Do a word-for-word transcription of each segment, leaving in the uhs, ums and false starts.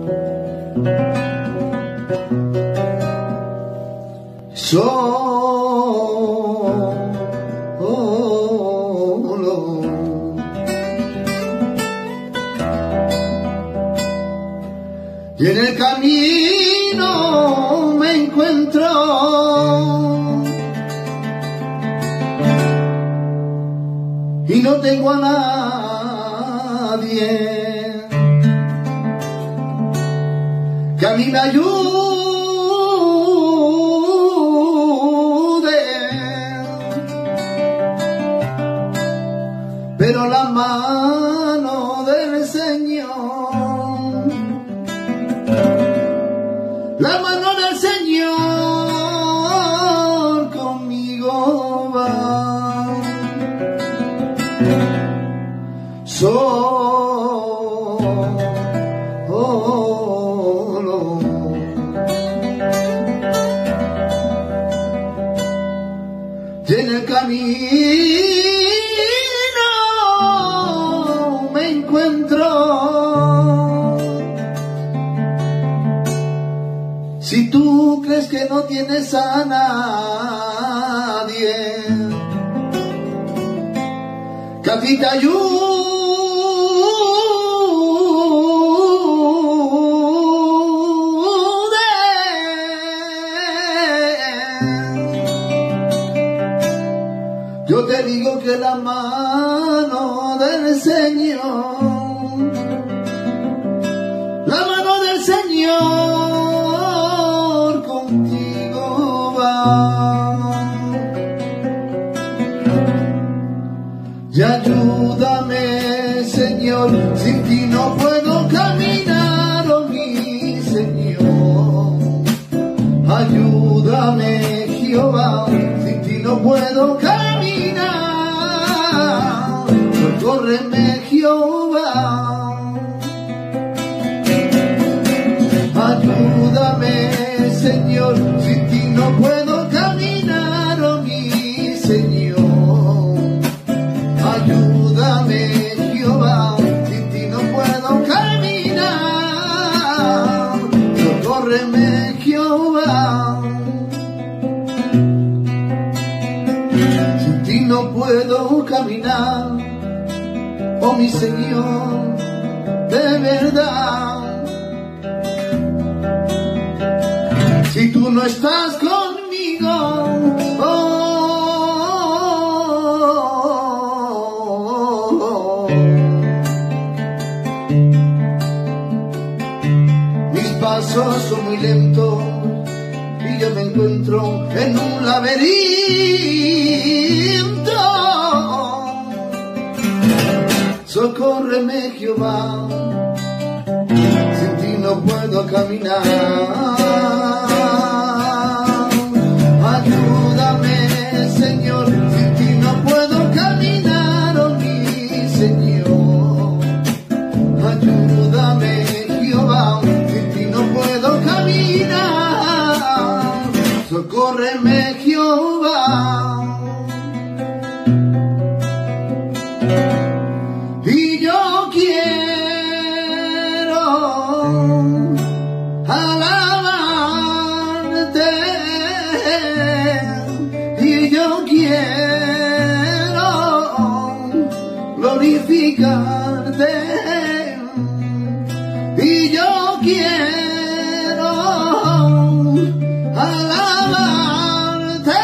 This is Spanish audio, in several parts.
solo. Y en el camino me encuentro y no tengo a nadie que a mí me ayude, pero la mano del Señor, la mano del Señor conmigo va. Solo. Y en el camino me encuentro. Si tú crees que no tienes a nadie que a ti te ayude, yo te digo que la mano del Señor, la mano del Señor contigo va. Y ayúdame, Señor, sin ti no puedo caminar, oh mi Señor. Ayúdame, Jehová, sin ti no puedo caminar. Socórreme, Jehová. Ayúdame, Señor, sin ti no puedo caminar, oh mi Señor. Ayúdame, Jehová, sin ti no puedo caminar. Socórreme, Jehová. Sin ti no puedo caminar, oh mi Señor, de verdad. Si tú no estás conmigo, oh, mis pasos son muy lentos y yo me encuentro en un laberinto. Socórreme, Jehová, sin ti no puedo caminar. Ayúdame, Señor, sin ti no puedo caminar, oh mi Señor. Ayúdame, Jehová, sin ti no puedo caminar. Socórreme, Jehová. Y yo quiero alabarte, y yo quiero glorificarte, y yo quiero alabarte,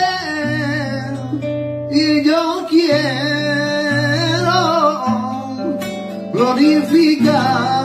y yo quiero glorificar.